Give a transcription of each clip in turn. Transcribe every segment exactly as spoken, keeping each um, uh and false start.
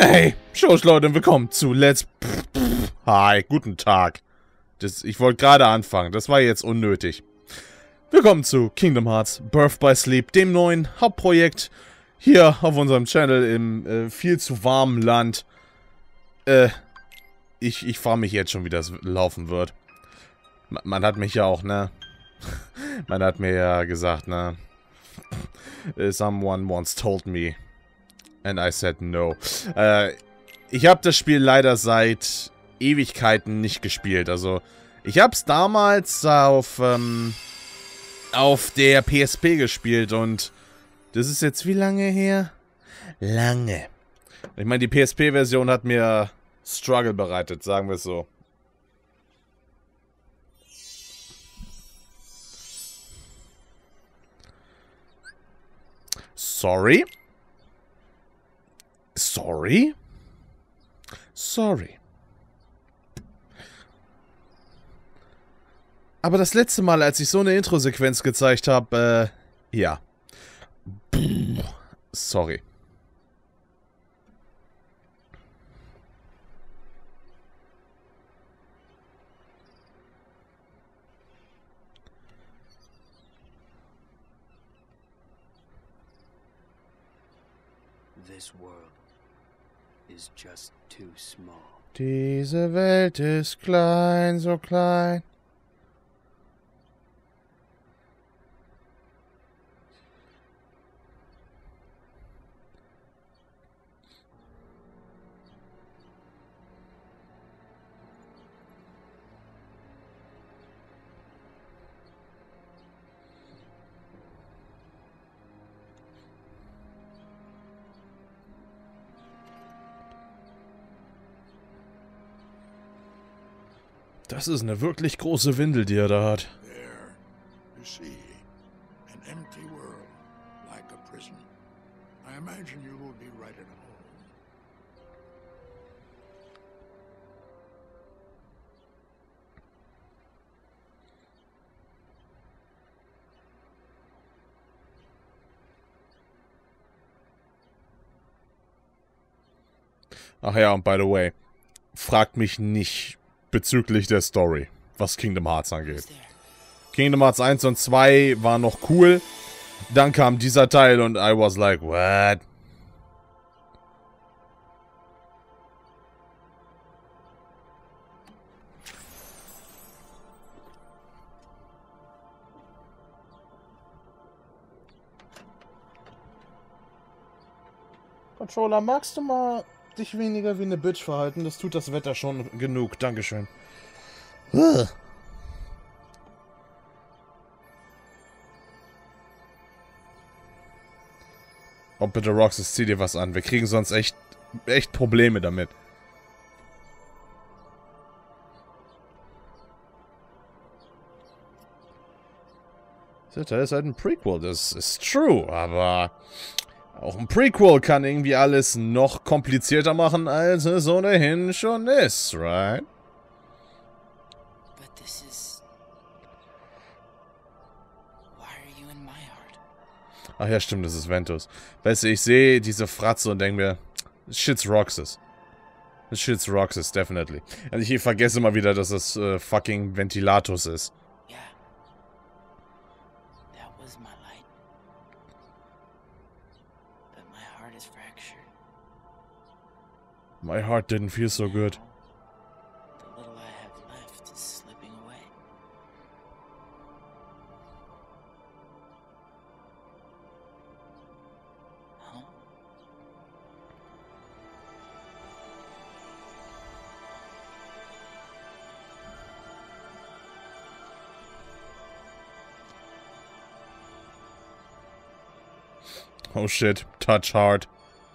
Hey, Shows Leute, willkommen zu Let's... Hi, guten Tag. Das, ich wollte gerade anfangen, das war jetzt unnötig. Willkommen zu Kingdom Hearts Birth by Sleep, dem neuen Hauptprojekt hier auf unserem Channel im äh, viel zu warmen Land. Äh, ich, ich frage mich jetzt schon, wie das laufen wird. Man, man hat mich ja auch, ne? Man hat mir ja gesagt, ne? Someone once told me. And I said no. Äh, ich habe das Spiel leider seit Ewigkeiten nicht gespielt. Also, ich habe es damals auf, ähm, auf der P S P gespielt und das ist jetzt wie lange her? Lange. Ich meine, die P S P-Version hat mir Struggle bereitet, sagen wir es so. Sorry? Sorry? Sorry. Aber das letzte Mal, als ich so eine Intro-Sequenz gezeigt habe, äh, ja. Sorry. This world is just too small. Diese Welt ist klein, so klein. Das ist eine wirklich große Windel, die er da hat. There, you see, an empty world, like a prison. I imagine you will be right at home. Ach ja, und by the way, fragt mich nicht bezüglich der Story, was Kingdom Hearts angeht. Kingdom Hearts eins und zwei war noch cool. Dann kam dieser Teil und I was like, what? Controller, magst du mal dich weniger wie eine Bitch verhalten? Das tut das Wetter schon genug. Dankeschön. Ugh. Oh, bitte, Roxas, zieh dir was an. Wir kriegen sonst echt, echt Probleme damit. Das ist halt ein Prequel, das ist true, aber auch ein Prequel kann irgendwie alles noch komplizierter machen, als es ohnehin schon ist, right? But this is... Why are you in my heart? Ach ja, stimmt, das ist Ventus. Weißt du, ich sehe diese Fratze und denke mir, this shit's Roxas. This shit's Roxas, definitely. Und ich vergesse immer wieder, dass es äh, fucking Ventilatus ist. Yeah. That was my light. But my heart is fractured. My heart didn't feel so good. The little I have left is slipping away. Huh? Oh shit, touch hard.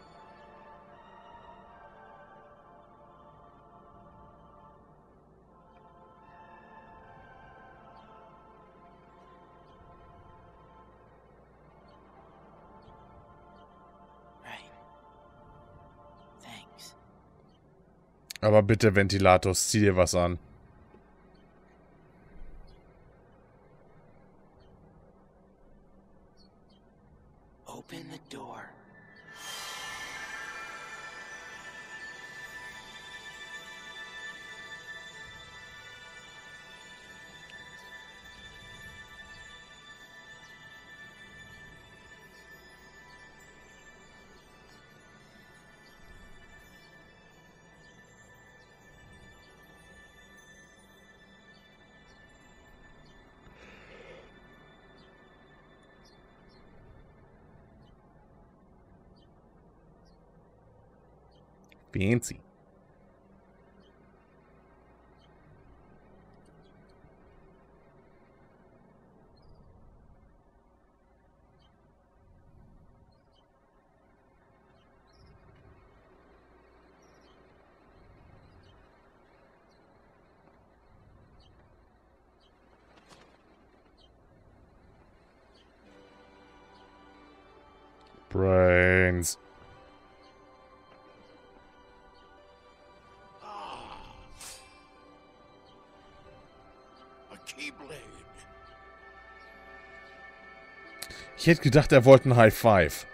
Right. Thanks. Aber bitte, Ventilatus, zieh dir was an. Open the door. Fancy. Brains. Ah. A keyblade. Ich hätte gedacht, er wollte ein High Five.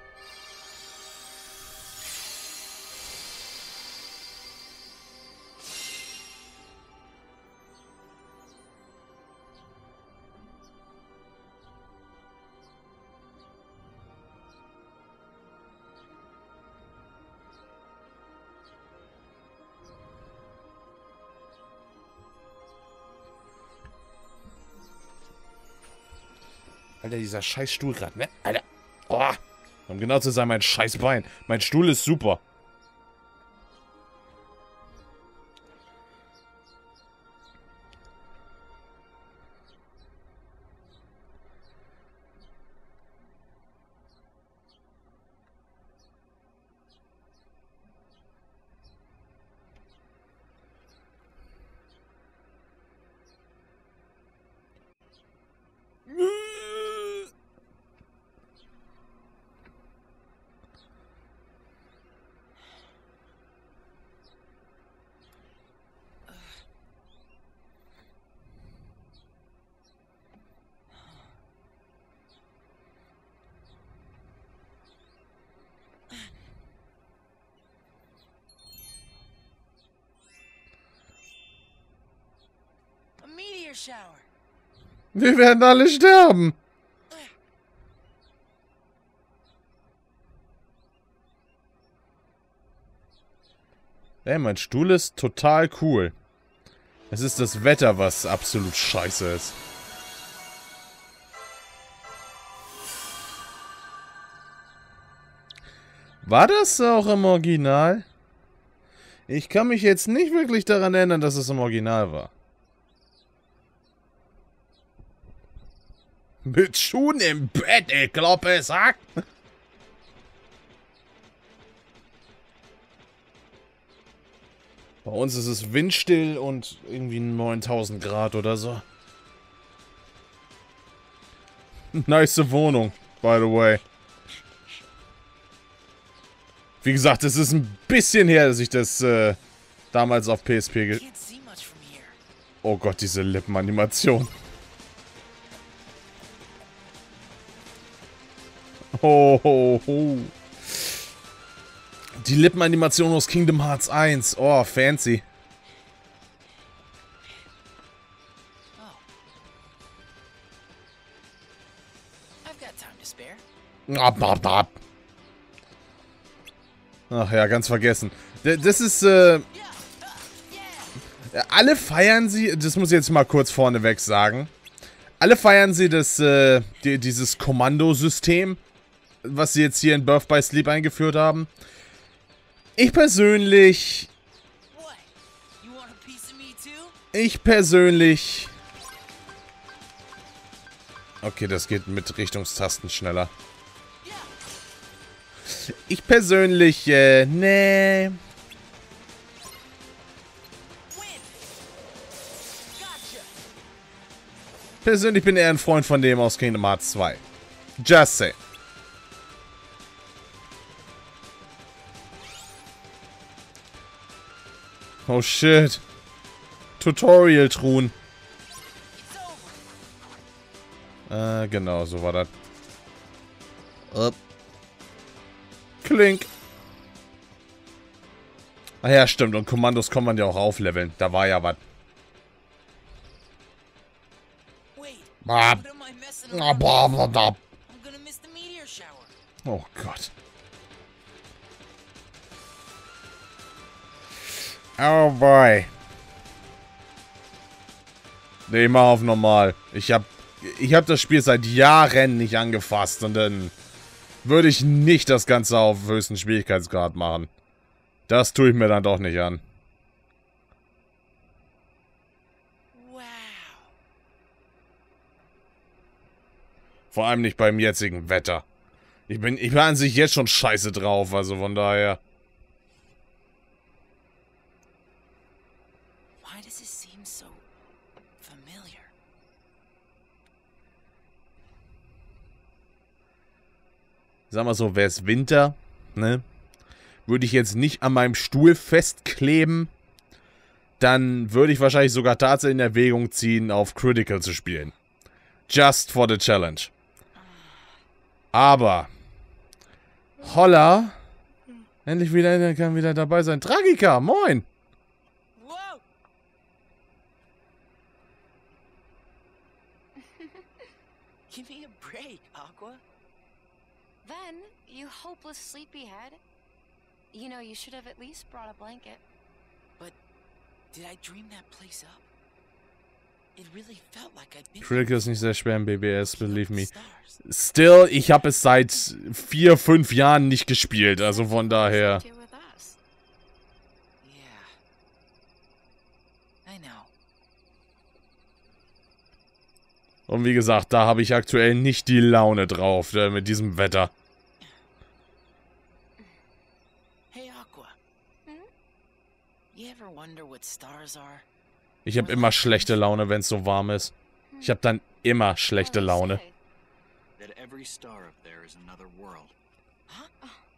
Alter, dieser scheiß Stuhl gerade, ne? Alter. Oh. Um genau zu sein, mein scheiß Bein. Mein Stuhl ist super. A meteor shower. Wir werden alle sterben. Ey, mein Stuhl ist total cool. Es ist das Wetter, was absolut scheiße ist. War das auch im Original? Ich kann mich jetzt nicht wirklich daran erinnern, dass es im Original war. Mit Schuhen im Bett, ich glaube es sagt. Bei uns ist es windstill und irgendwie neuntausend Grad oder so. Nice Wohnung, by the way. Wie gesagt, es ist ein bisschen her, dass ich das äh, damals auf P S P ge... Oh Gott, diese Lippenanimation. Ho, ho, ho. Die Lippenanimation aus Kingdom Hearts eins. Oh, fancy. Ab, ab, ab. Ach ja, ganz vergessen. Das ist, äh... alle feiern sie... Das muss ich jetzt mal kurz vorneweg sagen. Alle feiern sie das, äh... Die, dieses Kommandosystem, was sie jetzt hier in Birth by Sleep eingeführt haben. Ich persönlich... Ich persönlich... Okay, das geht mit Richtungstasten schneller. Ich persönlich, äh, nee. Persönlich bin eher ein Freund von dem aus Kingdom Hearts zwei. Just say. Oh shit. Tutorial-Truhen. Äh, genau, so war das. Up. Klink. Ah ja, stimmt. Und Kommandos kann man ja auch aufleveln. Da war ja was. Oh Gott. Oh boy. Nee, mal auf normal. Ich hab, ich hab das Spiel seit Jahren nicht angefasst und dann würde ich nicht das Ganze auf höchsten Schwierigkeitsgrad machen. Das tue ich mir dann doch nicht an. Wow. Vor allem nicht beim jetzigen Wetter. Ich bin, ich bin an sich jetzt schon scheiße drauf, also von daher. Why does it seem so familiar? Sag mal so, wäre es Winter, ne? Würde ich jetzt nicht an meinem Stuhl festkleben, dann würde ich wahrscheinlich sogar tatsächlich in Erwägung ziehen, auf Critical zu spielen. Just for the challenge. Aber holla, endlich wieder, kann wieder dabei sein. Tragika, moin! Whoa! Give me a break, Aqua. Then, you hopeless sleepyhead. You know, you should have at least brought a blanket. But did I dream that place up? It really felt like I'd been Critical ist nicht sehr schwer im B B S, believe me. stars. Still, ich habe es seit vier, fünf Jahren nicht gespielt, also von daher. Do with us. Yeah. I know. Und wie gesagt, da habe ich aktuell nicht die Laune drauf, äh, mit diesem Wetter. Hey, Aqua. Hmm? You ever wonder what stars are? Ich habe immer schlechte Laune, wenn es so warm ist. Ich habe dann immer schlechte What do you Laune. say? That every star up there is another world. Huh?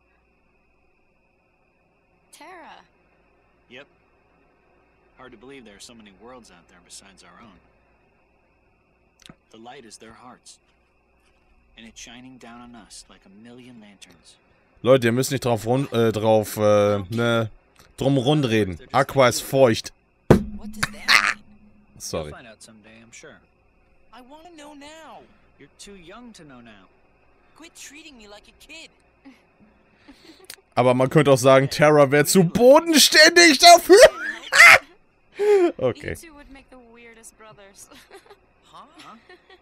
Tara. Yep. Hard to believe there are so many worlds out there besides our own. The light is their hearts. And it's shining down on us like a million lanterns. Leute, ihr müsst nicht drauf run äh, drauf, äh, ne, drum rundreden. Aqua ist feucht. What does that mean? Sorry. You'll find out someday, I'm sure. I want to know now. You're too young to know now. Quit treating me like a kid. Aber man könnte auch sagen, Terra wäre zu bodenständig dafür. Okay. You two would make the weirdest brothers. Huh? Huh?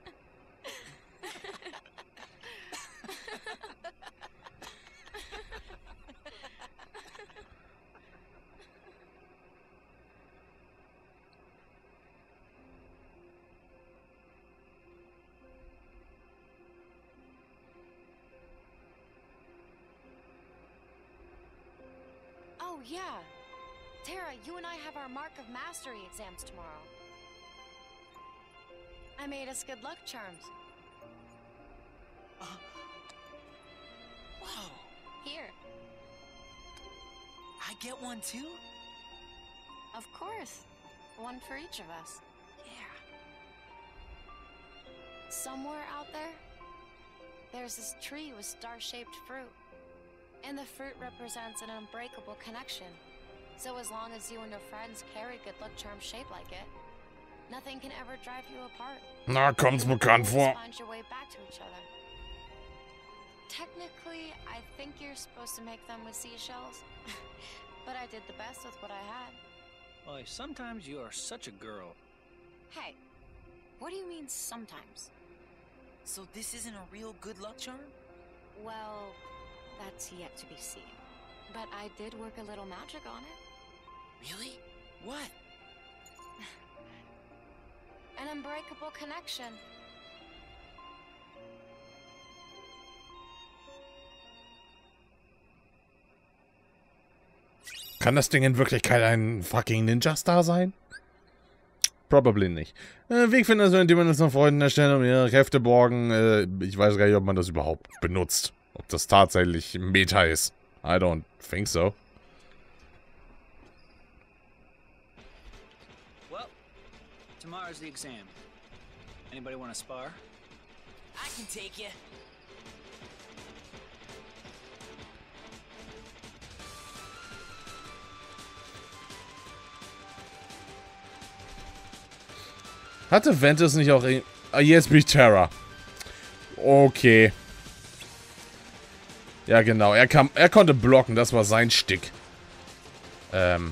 Oh, yeah. Tara, you and I have our Mark of Mastery exams tomorrow. I made us good luck charms. Whoa. Here. I get one too? Of course. One for each of us. Yeah. Somewhere out there, there's this tree with star-shaped fruit. And the fruit represents an unbreakable connection. So as long as you and your friends carry good luck charms shaped like it, nothing can ever drive you apart. Na, kommt's bekannt vor. Always find your way back to each other. Technically, I think you're supposed to make them with seashells. But I did the best with what I had. Boy, sometimes you are such a girl. Hey, what do you mean sometimes? So this isn't a real good luck charm? Well, that's yet to be seen. But I did work a little magic on it. Really? What? An unbreakable connection. Kann das Ding in Wirklichkeit ein fucking Ninja-Star sein? Probably nicht. Äh, Weg finden, also, indem man es noch Freunden erstellen und ihre Kräfte borgen. Äh, ich weiß gar nicht, ob man das überhaupt benutzt. Ob das tatsächlich Meta ist. I don't think so. Well, tomorrow's the exam. Anybody want to spar? I can take you. Hatte Ventus nicht auch... Ah, jetzt bin ich Terra. Okay. Ja, genau. Er, kam, er konnte blocken. Das war sein Stick. Ähm.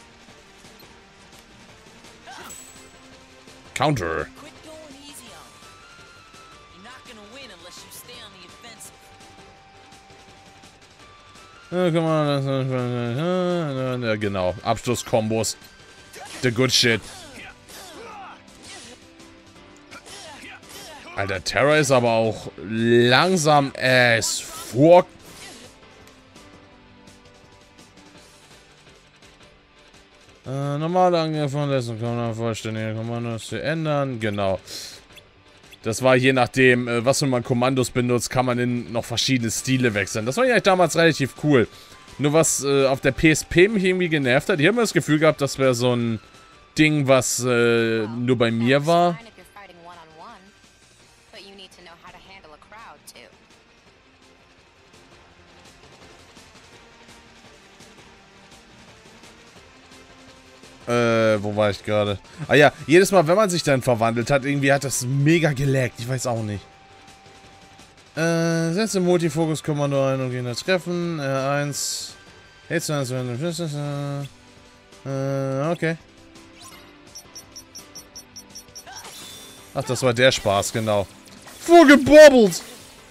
Counter. Quit going easy on me. You're not gonna win unless you stay on the offensive. Ja, guck mal. Ja, genau. Abschlusskombos. The good shit. Alter, Terra ist aber auch langsam as fuck. Äh, normale Angriff von letzten Kommando vollständige Kommandos zu ändern. Genau. Das war je nachdem, äh, was für man Kommandos benutzt, kann man in noch verschiedene Stile wechseln. Das war ja damals relativ cool. Nur was äh, auf der P S P mich irgendwie genervt hat, ich habe mir das Gefühl gehabt, das wäre so ein Ding, was äh, nur bei mir war. Äh, wo war ich gerade? Ah ja, jedes Mal, wenn man sich dann verwandelt hat, irgendwie hat das mega gelaggt. Ich weiß auch nicht. Äh, setze Multifokus-Kommando ein und Gegner treffen. R eins. Jetzt äh, okay. Ach, das war der Spaß, genau. Vorgebobbelt!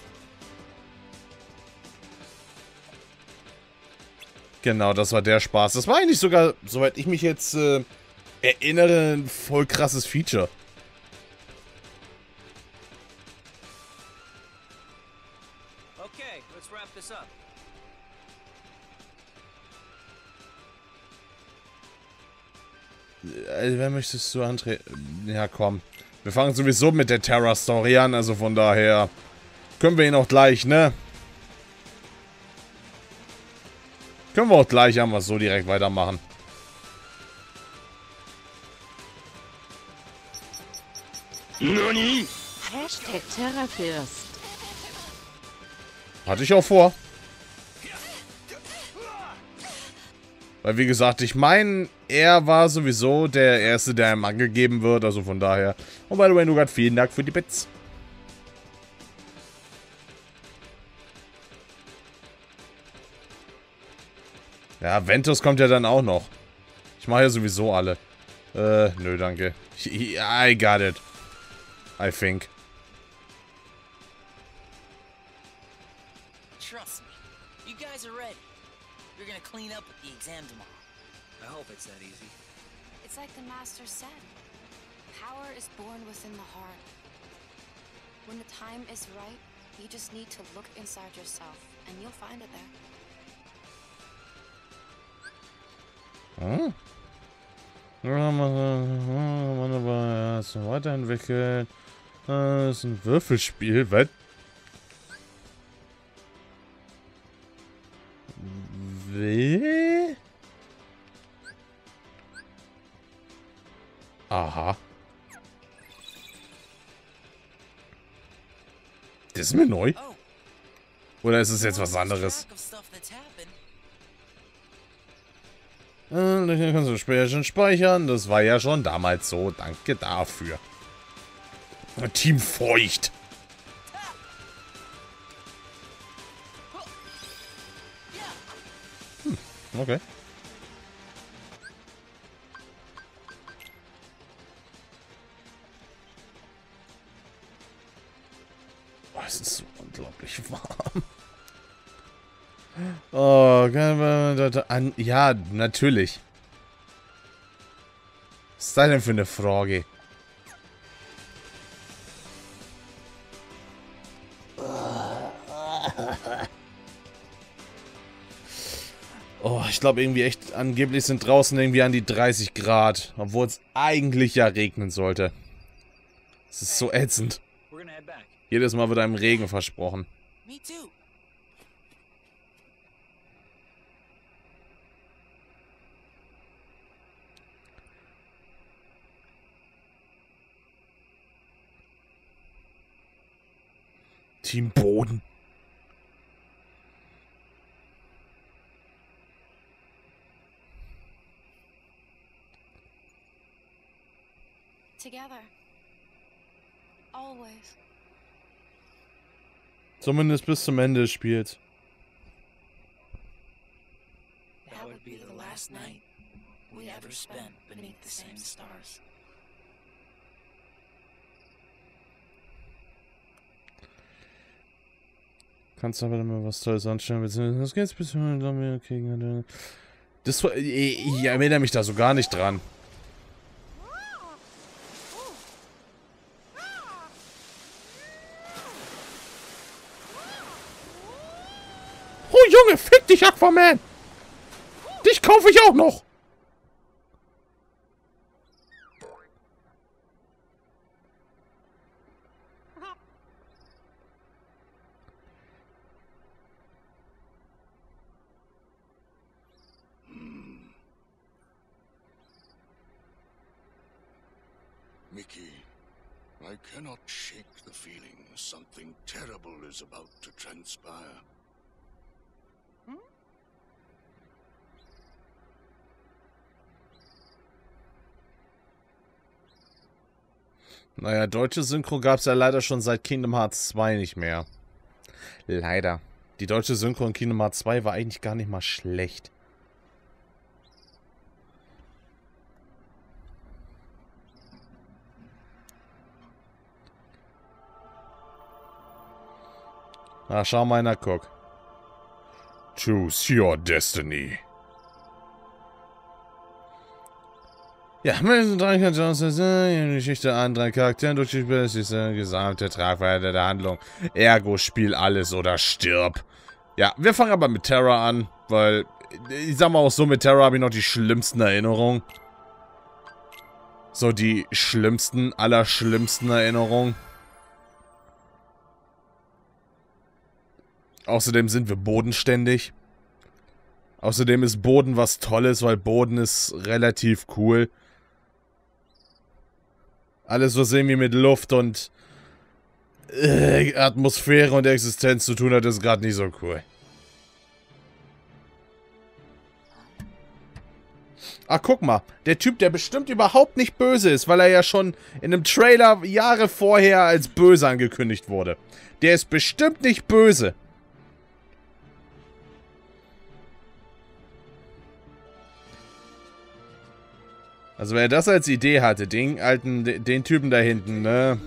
Genau, das war der Spaß. Das war eigentlich sogar, soweit ich mich jetzt äh, erinnere, ein voll krasses Feature. Okay, let's wrap this up. Also, wer möchtest du antreten? Ja, komm. Wir fangen sowieso mit der Terra-Story an, also von daher können wir ihn auch gleich, ne? Können wir auch gleich einmal so direkt weitermachen. Nani? Hashtag Terrafirst. Hatte ich auch vor. Weil, wie gesagt, ich meine, er war sowieso der Erste, der ihm angegeben wird. Also von daher. Und by the way, Nugat, vielen Dank für die Bits. Ja, Ventus kommt ja dann auch noch. Ich mache ja sowieso alle. Äh, nö, danke. I got it. I think. Trust me. You guys are ready. You're gonna clean up with the exam tomorrow. I hope it's that easy. It's like the Master said. Power is born within the heart. When the time is right, you just need to look inside yourself, and you'll find it there. Hm? Wunderbar, weiterentwickelt. Das ist ein Würfelspiel, was? Wie? Aha. Das ist mir neu. Oder ist es jetzt was anderes? Äh, kannst du später schon speichern. Das war ja schon damals so. Danke dafür. Team Feucht. Hm, okay. Oh, es ist so unglaublich warm. Oh, ja, natürlich. Was ist das denn für eine Frage? Oh, ich glaube irgendwie echt, angeblich sind draußen irgendwie an die dreißig Grad, obwohl es eigentlich ja regnen sollte. Es ist so ätzend. Jedes Mal wird einem Regen versprochen. Me too. Team Boden. Together. Always. Zumindest bis zum Ende des Spiels. That would be the last night we ever spent beneath the same stars. Kannst aber mal was Tolles anstellen. Das geht's bis okay. Das war, ich, ich erinnere mich da so gar nicht dran. Oh Junge, fick dich, Aquaman! Dich kaufe ich auch noch! Mickey, I cannot shake the feeling something terrible is about to transpire. Naja, deutsche Synchro gab es ja leider schon seit Kingdom Hearts zwei nicht mehr. Leider. Die deutsche Synchro in Kingdom Hearts zwei war eigentlich gar nicht mal schlecht. Na, schau mal einer, guck. Choose your destiny. Ja, mit den drei Charakteren, die Geschichte an drei Charakteren durch die gesamte Tragweite der Handlung. Ergo, spiel alles oder stirb. Ja, wir fangen aber mit Terra an, weil, ich sag mal auch so, mit Terra habe ich noch die schlimmsten Erinnerungen. So, die schlimmsten, allerschlimmsten Erinnerungen. Außerdem sind wir bodenständig. Außerdem ist Boden was Tolles, weil Boden ist relativ cool. Alles, was irgendwie mit Luft und äh, Atmosphäre und Existenz zu tun hat, ist gerade nicht so cool. Ach, guck mal. Der Typ, der bestimmt überhaupt nicht böse ist, weil er ja schon in einem Trailer Jahre vorher als böse angekündigt wurde. Der ist bestimmt nicht böse. Also wer das als Idee hatte, den alten, den Typen da hinten, ne?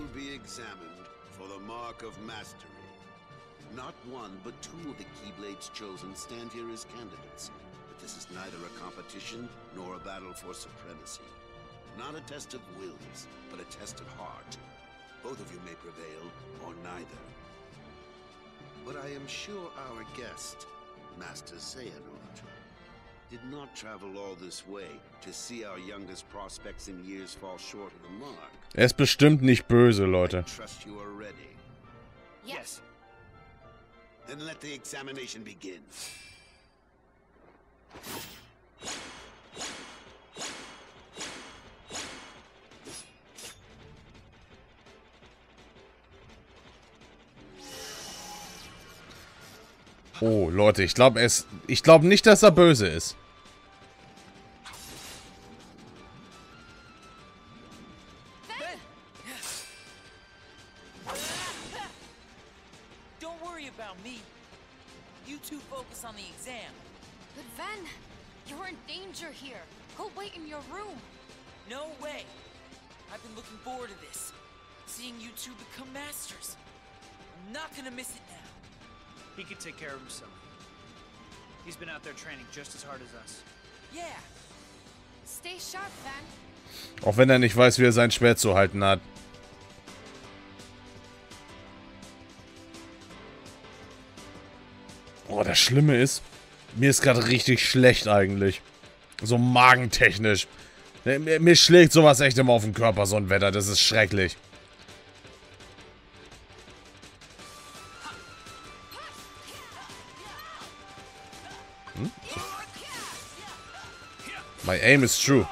Not a test of wills, but a test of heart. Both of you may prevail, or neither. But I am sure our guest, Master Xehanort, did not travel all this way to see our youngest prospects in years fall short of the mark. Er ist bestimmt nicht böse, Leute. I trust you are ready. Yes. Then let the examination begin. Oh, Leute, ich glaube es. Ich glaube nicht, dass er böse ist. Don't worry about me. You two focus on the exam. But Ven, you're in danger here. Go wait in your room. No way. I've been looking forward to this. Seeing you two become masters. I'm not gonna miss it now. He can take care of himself. He's been out there training just as hard as us. Yeah. Stay sharp, Ven. Auch wenn er nicht weiß, wie er sein Schwert zu halten hat. Oh, das Schlimme ist, mir ist gerade richtig schlecht eigentlich. So magentechnisch. Mir, mir schlägt sowas echt immer auf den Körper, so ein Wetter. Das ist schrecklich. Hm? My aim is true.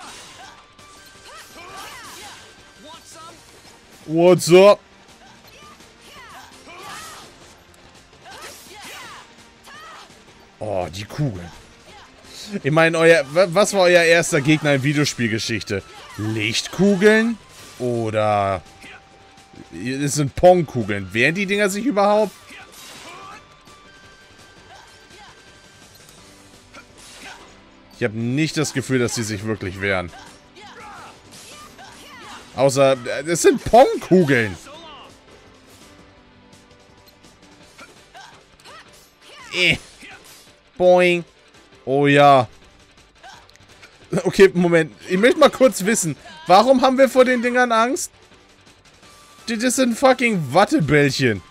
What's up? Oh, die Kugeln. Ich meine, euer, was war euer erster Gegner in Videospielgeschichte? Lichtkugeln? Oder... Es sind Pongkugeln. Wehren die Dinger sich überhaupt? Ich habe nicht das Gefühl, dass sie sich wirklich wehren. Außer, es sind Eh. Boing. Oh ja. Okay, Moment. Ich möchte mal kurz wissen, warum haben wir vor den Dingern Angst? Das sind fucking Wattebällchen.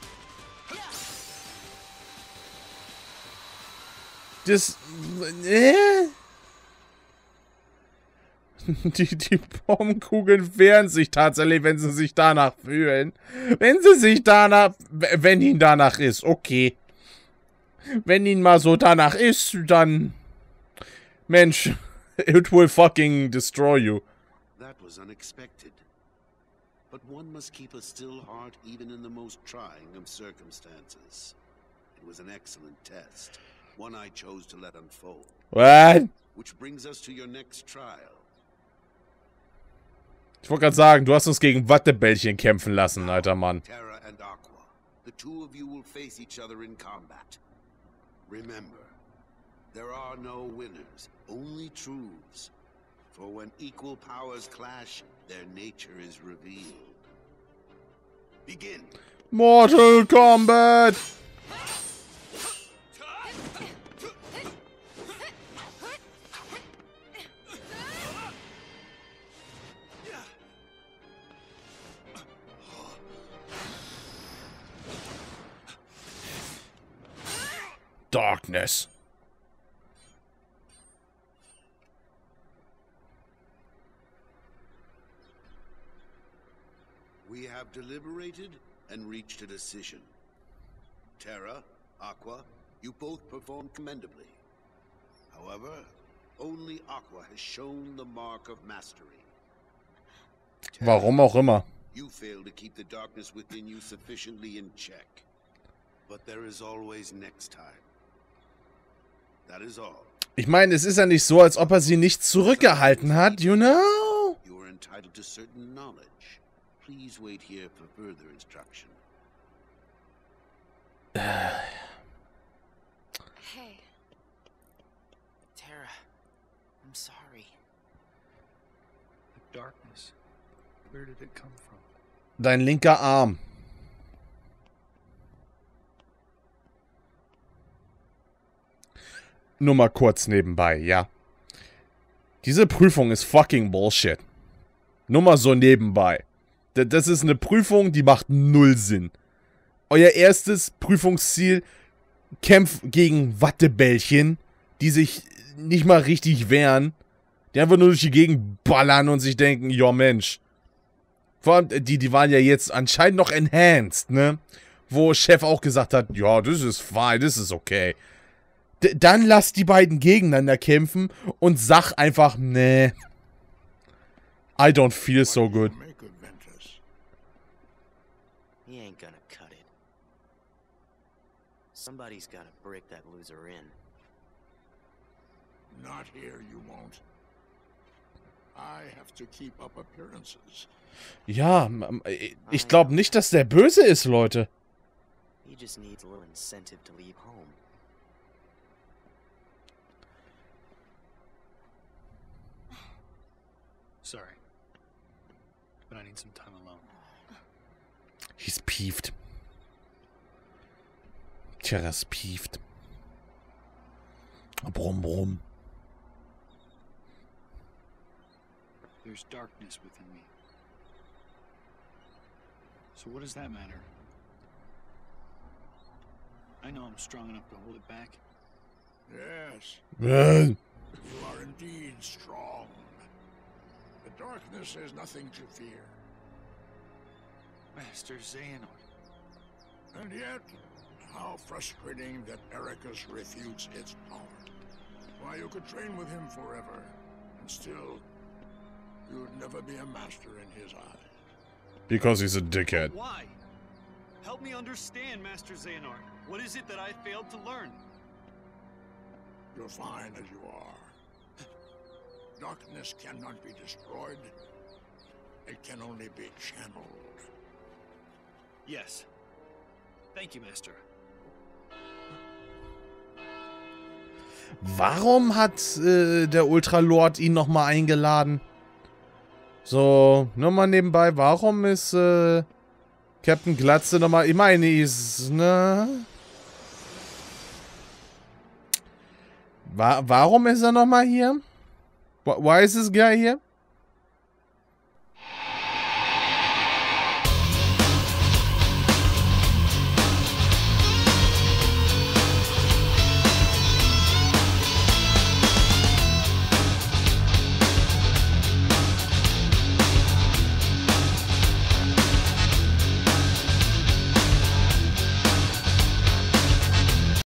Das... Äh? Die, die Bombenkugeln wehren sich tatsächlich, wenn sie sich danach fühlen. Wenn sie sich danach... Wenn ihnen danach ist, okay. Wenn ihnen mal so danach ist, dann... Mensch, it will fucking destroy you. That was unexpected. But one must keep a still heart even in the most trying of circumstances. It was an excellent test. One I chose to let unfold. What? Which brings us to your next trial. Ich wollte gerade sagen, du hast uns gegen Wattebällchen kämpfen lassen, alter Mann. Terra and Aqua. The two of you will face each other in combat. Remember, there are no winners, only truths. For when equal powers clash, their nature is revealed. Begin. Mortal Kombat! Darkness. We have deliberated and reached a decision. Terra, Aqua, you both performed commendably. However, only Aqua has shown the mark of mastery. Terra, Warum auch immer. you fail to keep the darkness within you sufficiently in check. But there is always next time. That is all. Ich meine, es ist ja nicht so, als ob er sie nicht zurückgehalten hat, you know? You are entitled to certain knowledge. Please wait here for further instruction. Hey. Terra, I'm sorry. The darkness. Where did it come from? Dein linker Arm. Nur mal kurz nebenbei, ja. Diese Prüfung ist fucking Bullshit. Nur mal so nebenbei. Das ist eine Prüfung, die macht null Sinn. Euer erstes Prüfungsziel, kämpft gegen Wattebällchen, die sich nicht mal richtig wehren. Die einfach nur durch die Gegend ballern und sich denken, ja Mensch. Vor allem, die, die waren ja jetzt anscheinend noch enhanced, ne? Wo Chef auch gesagt hat, ja, das ist fine, das ist okay. D- dann lasst die beiden gegeneinander kämpfen und sag einfach, nee. I don't feel so good. Make of Ventus. He ain't gonna cut it. Somebody's gotta break that loser in. Not here, you won't. I have to keep up appearances. Ja, m- ich glaube nicht, dass der böse ist, Leute. He just needs a little incentive to leave home. Sorry. But I need some time alone. He's peeved. Terra's peeved. Brumm, brumm. There's darkness within me. So what does that matter? I know I'm strong enough to hold it back. Yes, Äh, you are indeed strong. The darkness is nothing to fear. Master Xehanort. And yet, how frustrating that Ericus refutes its power. Why, you could train with him forever, and still, you would never be a master in his eyes. because he's a dickhead. Why? Help me understand, Master Xehanort. What is it that I failed to learn? You're fine as you are. Darkness cannot be destroyed. It can only be channeled. Yes. Thank you, Master. Warum hat äh, der Ultralord ihn nochmal eingeladen? So, nur mal nebenbei, warum ist äh, Captain Glatze nochmal... Ich meine, ist, ne? Wa warum ist er nochmal hier? Why is this guy here?